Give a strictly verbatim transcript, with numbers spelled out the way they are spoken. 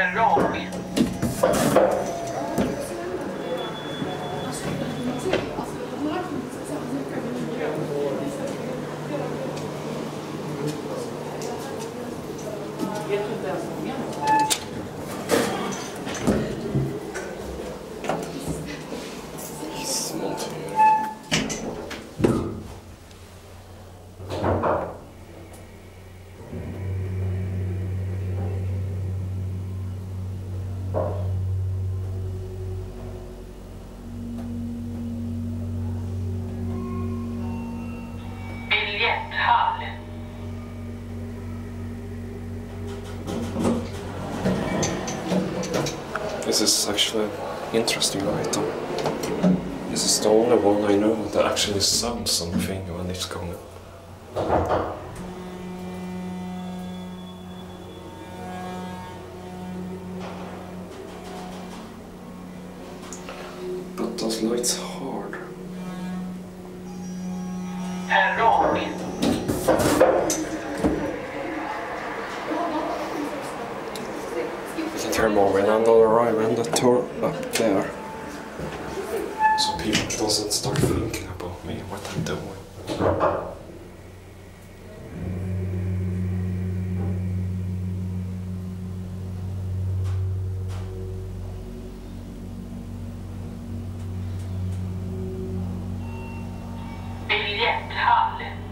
Perrong. Biljetthall. This is actually an interesting item. This is the only one I know that actually sounds something when it's going. But those lights hard. Perrong. You can hear more when I'm not arriving the tour up there. So people doesn't start thinking about me, what I'm doing. Biljetthall.